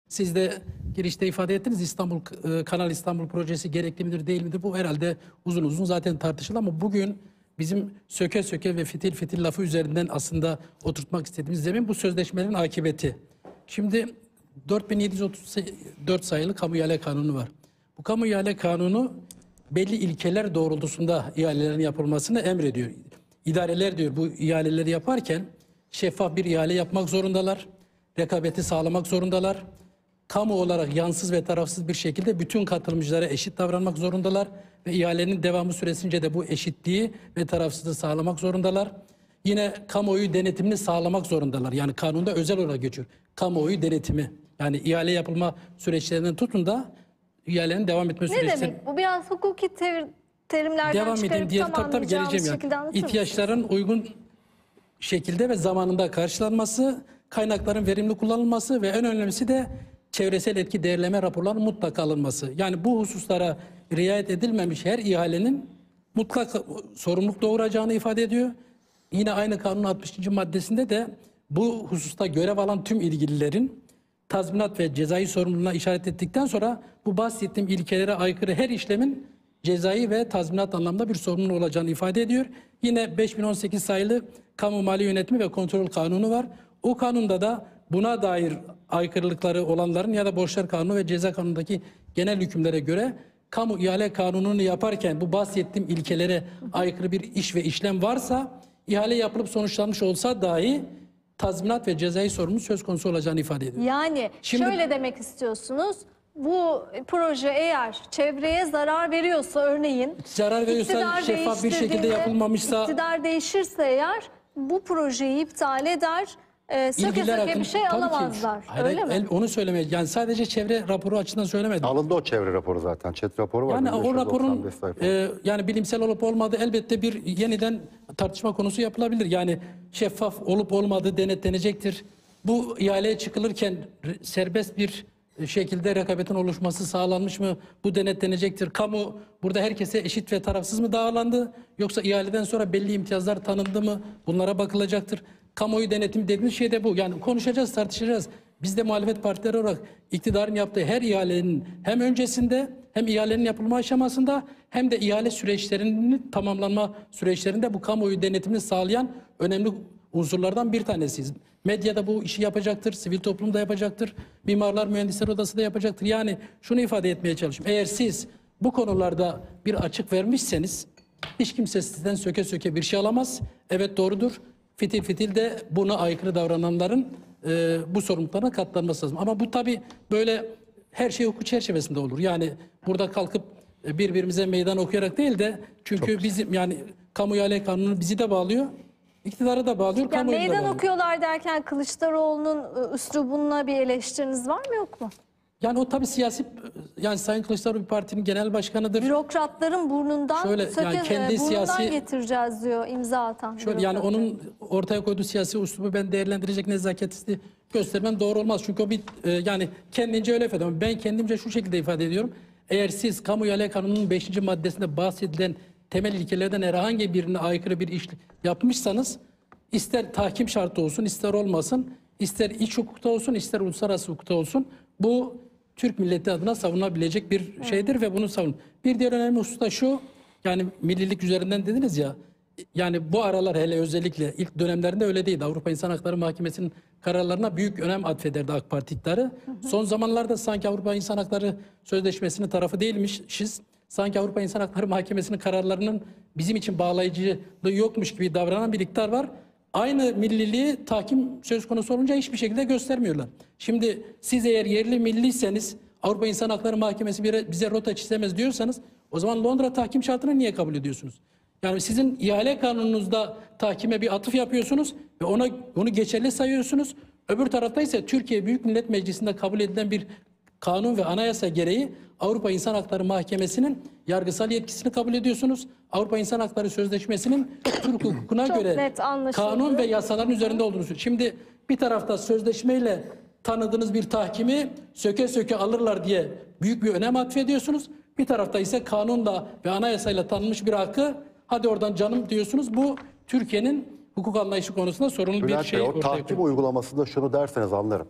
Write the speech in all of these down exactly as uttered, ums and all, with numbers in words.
Siz de girişte ifade ettiniz, İstanbul Kanal İstanbul projesi gerekli midir değil midir? Bu herhalde uzun uzun zaten tartışılır ama bugün bizim söke söke ve fitil fitil lafı üzerinden aslında oturtmak istediğimiz zemin bu sözleşmelerin akıbeti. Şimdi dört bin yedi yüz otuz dört sayılı Kamu İhale Kanunu var. Bu Kamu İhale Kanunu belli ilkeler doğrultusunda ihalelerin yapılmasını emrediyor. İdareler diyor bu ihaleleri yaparken şeffaf bir ihale yapmak zorundalar. Rekabeti sağlamak zorundalar. Kamu olarak yansız ve tarafsız bir şekilde bütün katılımcılara eşit davranmak zorundalar. Ve ihalenin devamı süresince de bu eşitliği ve tarafsızlığı sağlamak zorundalar. Yine kamuoyu denetimini sağlamak zorundalar. Yani kanunda özel olarak geçiyor. Kamuoyu denetimi. Yani ihale yapılma süreçlerinden tutun da ihalenin devam etme süreçleri. Ne demek? Bu biraz hukuki ter terimlerden devam çıkarıp edeyim diye tabii tabii geleceğim yani. İhtiyaçların uygun şekilde ve zamanında karşılanması, kaynakların verimli kullanılması ve en önemlisi de çevresel etki değerleme raporlarının mutlaka alınması. Yani bu hususlara riayet edilmemiş her ihalenin mutlak sorumluluk doğuracağını ifade ediyor. Yine aynı kanunun altmışıncı maddesinde de bu hususta görev alan tüm ilgililerin tazminat ve cezai sorumluluğuna işaret ettikten sonra bu bahsettiğim ilkelere aykırı her işlemin cezai ve tazminat anlamda bir sorumluluğu olacağını ifade ediyor. Yine beş bin on sekiz sayılı Kamu Mali Yönetimi ve Kontrol Kanunu var. O kanunda da buna dair aykırılıkları olanların ya da borçlar kanunu ve ceza kanunundaki genel hükümlere göre kamu ihale kanununu yaparken bu bahsettiğim ilkelere aykırı bir iş ve işlem varsa ihale yapılıp sonuçlanmış olsa dahi tazminat ve cezai sorumluluğu söz konusu olacağını ifade ediyor. Yani Şimdi, şöyle demek istiyorsunuz. Bu proje eğer çevreye zarar veriyorsa örneğin zarar veriyorsa şeffaf bir şekilde yapılmamışsa iktidar değişirse eğer bu projeyi iptal eder. Ee, söke söke hakkında, bir şey alamazlar. Hayır, öyle el, mi? Onu söylemeye yani sadece çevre raporu açısından söylemedim. Alındı o çevre raporu zaten. Çet raporu var. Yani o raporun e, yani bilimsel olup olmadığı elbette bir yeniden tartışma konusu yapılabilir. Yani şeffaf olup olmadığı denetlenecektir. Bu ihaleye çıkılırken serbest bir şekilde rekabetin oluşması sağlanmış mı? Bu denetlenecektir. Kamu burada herkese eşit ve tarafsız mı dağılandı? Yoksa ihaleden sonra belli imtiyazlar tanındı mı? Bunlara bakılacaktır. Kamuoyu denetimi dediğimiz şey de bu. Yani konuşacağız, tartışacağız. Biz de muhalefet partileri olarak iktidarın yaptığı her ihalenin hem öncesinde hem ihalenin yapılma aşamasında hem de ihale süreçlerinin tamamlanma süreçlerinde bu kamuoyu denetimini sağlayan önemli unsurlardan bir tanesiyiz. Medyada bu işi yapacaktır, sivil toplum da yapacaktır, mimarlar, mühendisler odası da yapacaktır. Yani şunu ifade etmeye çalışıyorum. Eğer siz bu konularda bir açık vermişseniz hiç kimse sizden söke söke bir şey alamaz. Evet doğrudur. Fitil fitil de buna aykırı davrananların e, bu sorumluluklarına katlanması lazım. Ama bu tabii böyle her şey hukuk çerçevesinde olur. Yani burada kalkıp birbirimize meydan okuyarak değil de çünkü Çok bizim yani kamu ihale kanunu bizi de bağlıyor. İktidara da bağlıyor, yani meydan bağlıyor. okuyorlar derken Kılıçdaroğlu'nun üslubuna bir eleştiriniz var mı yok mu? Yani o tabii siyasi, yani Sayın Kılıçdaroğlu bir partinin genel başkanıdır. Bürokratların burnundan şöyle, söke, yani kendi burnundan siyasi, getireceğiz diyor imza atan. Şöyle, yani onun ortaya koyduğu siyasi üslubu ben değerlendirecek nezaketli göstermem doğru olmaz. Çünkü o bir e, yani kendince öyle ifade ediyorum. Ben kendimce şu şekilde ifade ediyorum. Eğer siz Kamu İhale Kanunu'nun beşinci maddesinde bahsedilen temel ilkelerden herhangi birine aykırı bir iş yapmışsanız ister tahkim şartı olsun ister olmasın, ister iç hukukta olsun ister uluslararası hukukta olsun bu Türk milleti adına savunabilecek bir evet. şeydir ve bunu savun. Bir diğer önemli husus da şu, yani millilik üzerinden dediniz ya, yani bu aralar hele özellikle ilk dönemlerinde öyle değildi. Avrupa İnsan Hakları Mahkemesi'nin kararlarına büyük önem atfederdi AK Parti iktidarı. Hı hı. Son zamanlarda sanki Avrupa İnsan Hakları Sözleşmesi'nin tarafı değilmişiz. Sanki Avrupa İnsan Hakları Mahkemesi'nin kararlarının bizim için bağlayıcılığı yokmuş gibi davranan bir iktidar var. Aynı milliliği tahkim söz konusu olunca hiçbir şekilde göstermiyorlar. Şimdi siz eğer yerli milliyseniz Avrupa İnsan Hakları Mahkemesi bize rota çizemez diyorsanız o zaman Londra tahkim şartını niye kabul ediyorsunuz? Yani sizin ihale kanununuzda tahkime bir atıf yapıyorsunuz ve ona onu geçerli sayıyorsunuz. Öbür tarafta ise Türkiye Büyük Millet Meclisi'nde kabul edilen bir kanun ve anayasa gereği Avrupa İnsan Hakları Mahkemesi'nin yargısal yetkisini kabul ediyorsunuz. Avrupa İnsan Hakları Sözleşmesi'nin Türk hukukuna göre kanun ve yasaların üzerinde olduğunu söylüyor. Şimdi bir tarafta sözleşmeyle tanıdığınız bir tahkimi söke söke alırlar diye büyük bir önem atfediyorsunuz. Bir tarafta ise kanunla ve anayasayla tanınmış bir hakkı hadi oradan canım diyorsunuz. Bu Türkiye'nin hukuk anlayışı konusunda sorunlu Bülent bir şey Bey, o ortaya tahkim koyuyor. uygulamasında şunu derseniz anlarım.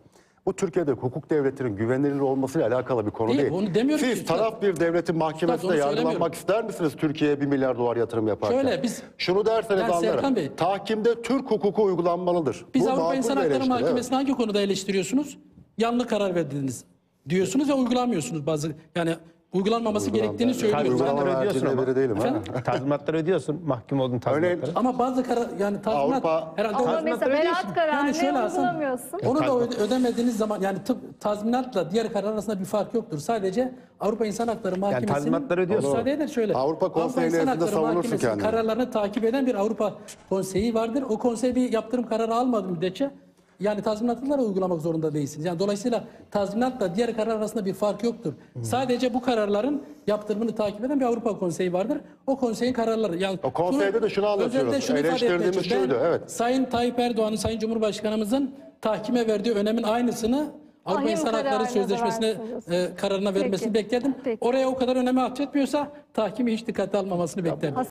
Bu Türkiye'de hukuk devletinin güvenilir olmasıyla alakalı bir konu Değil, değil. onu demiyorum Siz ki üstad. taraf bir devletin mahkemesinde Üstad, onu yargılanmak söylemiyorum. ister misiniz Türkiye'ye bir milyar dolar yatırım yaparken? Şöyle, biz- Şunu derseniz Yani Serkan anlarım. Bey- Tahkimde Türk hukuku uygulanmalıdır. Biz Bu Avrupa makul İnsan bir Hakları eleştiri, evet. Mahkemesi'ni hangi konuda eleştiriyorsunuz? Yanlış karar verdiniz diyorsunuz ve uygulamıyorsunuz bazı, yani uygulanmaması gerektiğini söylüyorsunuz. Uygulama Uygulama ödüyorsun merciğine ama. biri değilim. ha. Efendim? Tazminatları ödüyorsun. Mahkum oldun Örneğin- tazminatları. Ama bazı karar, yani tazminat Avrupa- herhalde Ama Tazminatları mesela beraat ödüyorsun. kararını yani şöyle Hasan, uygulamıyorsun. onu da tazminat. öde- ödemediğiniz zaman, yani tıp tazminatla diğer karar arasında bir fark yoktur. Sadece Avrupa İnsan Hakları Mahkemesi'nin tazminatları ödüyorsun. müsaade eder şöyle. Avrupa Konseyi İnsan nezdinde Hakları savunursun Mahkemesi'nin kendini. kararlarını takip eden bir Avrupa Konseyi vardır. O konsey bir yaptırım kararı almadı müddetçe yani tazminatları uygulamak zorunda değilsiniz. Yani dolayısıyla tazminatla diğer karar arasında bir fark yoktur. Sadece bu kararların yaptırımını takip eden bir Avrupa Konseyi vardır. O konseyin kararları. Yani O konseyde de şunu anlatıyoruz. özellikle şunu ifade etmeye Eleştirdiğimiz çalışıyorum. şuydu, Ben evet. Sayın Tayyip Erdoğan'ın, Sayın Cumhurbaşkanımızın tahkime verdiği önemin aynısını Avrupa Ahim İnsan Hakları kararına da Sözleşmesi'ne versiniz. e, kararına vermesini Peki. bekledim. Peki. Oraya o kadar önemi atfetmiyorsa tahkimi hiç dikkate almamasını beklerdim.